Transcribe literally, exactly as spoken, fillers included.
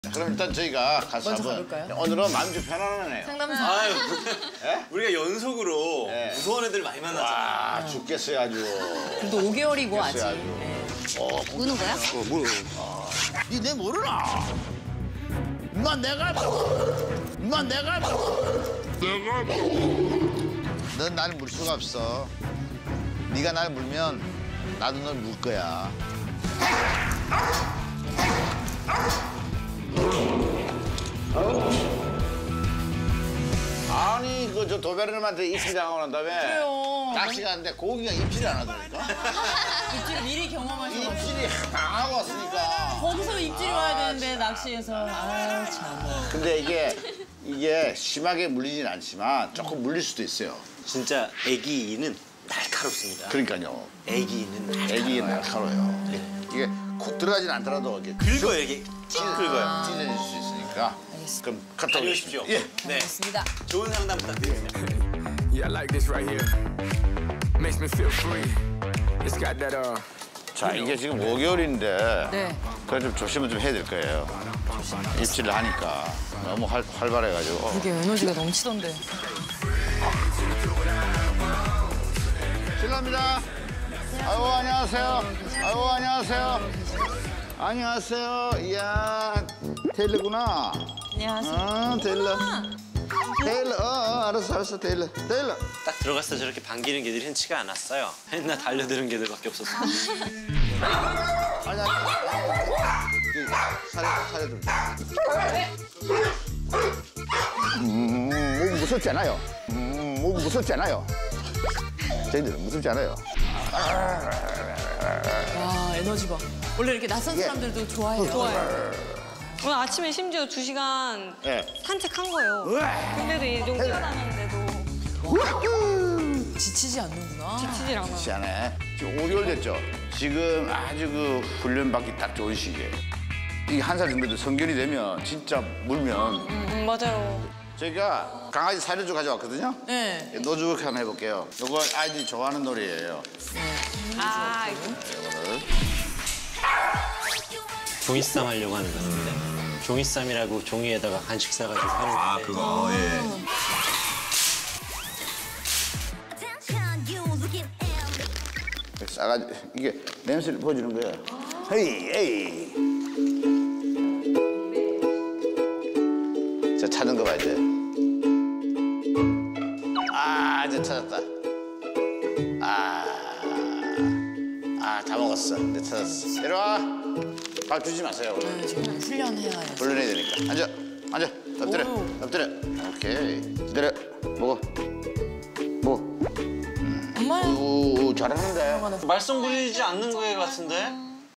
그럼 일단 저희가 같이 먼저 한번 가볼까요? 오늘은 마음이 좀 편안하네요. 상담사. 아유, 예? 우리가 연속으로 네. 무서운 애들 많이 만나잖아. 아 죽겠어요 아주. 그래도 오 개월이고 아직. 아주. 네. 어, 우는 거야? 어, 뭐? 니내 모르나? 인마 내가 인마 내가 내가 넌 날 물 수가 없어. 네가 날 물면 나도 널 물 거야. 아니 그 저 도베르님한테 입질 당하고 난 다음에 그래요. 낚시 가는데 고기가 입질이 안 하더라니까. 입질을 미리 경험하셔가지고. 입질이 당하고 왔으니까. 거기서 입질이 와야 되는데 낚시에서. 아 참. 근데 이게 이게 심하게 물리진 않지만 조금 물릴 수도 있어요. 진짜 애기는 날카롭습니다. 그러니까요. 애기는 날카로워요. 애기 날카로워요. 이게 콕 들어가진 않더라도 이게 긁어요, 이게. 찢 긁어요. 찢어질 수 있으니까. 그럼 갔다 다녀오십시오. 오십시오. 예. 네. 좋습니다. 좋은 상담 부탁드립니다. Yeah, I like this right here. Makes me feel free. It's got that uh. 자 이게 지금 오 개월인데 네. 그래 좀 조심을 좀 해야 될 거예요. 입질을 하니까 너무 활, 활발해가지고. 그게 에너지가 넘치던데. 실례합니다. 아유 안녕하세요. 아유 안녕하세요. 안녕하세요. 이야 테일러구나. 안녕하세요. 어 테일러. 테일러. 어, 어 알았어 알았어 테일러. 테일러. 딱 들어갔을 때 저렇게 반기는 개들이 흔치가 않았어요. 맨날 달려드는 개들밖에 없었어요. 아니 아니. 살려 살려 좀. 음, 뭐 무섭지 않아요. 음, 뭐 무섭지 않아요. 저희들은 무섭지 않아요. 와 에너지 봐. 원래 이렇게 낯선 예. 사람들도 좋아해요. 좋아요. 오늘 아침에 심지어 두 시간 예. 산책한 거예요. 근데도 이 정도 뛰어다녔는데도 지치지 않는구나. 지치질 않아. 그렇지 않아요. 지금 오 개월 됐죠. 지금 아주 그 훈련받기 딱 좋은 시기예요. 이게 한 살 정도 돼 성견이 되면 진짜 물면 음, 맞아요. 저희가 강아지 사료주 가져왔거든요. 네. 노즈워크 한번 해볼게요. 이거 아이들이 좋아하는 놀이예요. 아, 이거를. 종이쌈 하려고 하는 것 같은데. 종이쌈이라고 종이에다가 간식 싸가지고 하는 건데. 아, 그거, 예. 싸가지 이게 냄새를 보여주는 거예요. 헤이 헤이. 자 찾은 거 봐 이제. 아 이제 찾았다. 아, 아 다 먹었어. 이제 찾았어. 이리 와. 밥 주지 마세요. 네, 정말 훈련해야 해요. 훈련해야 되니까. 앉아, 앉아. 엎드려, 오. 엎드려. 오케이. 기다려. 먹어. 먹어. 엄마야. 오, 잘하는데. 말썽 부리지 않는 거 같은데?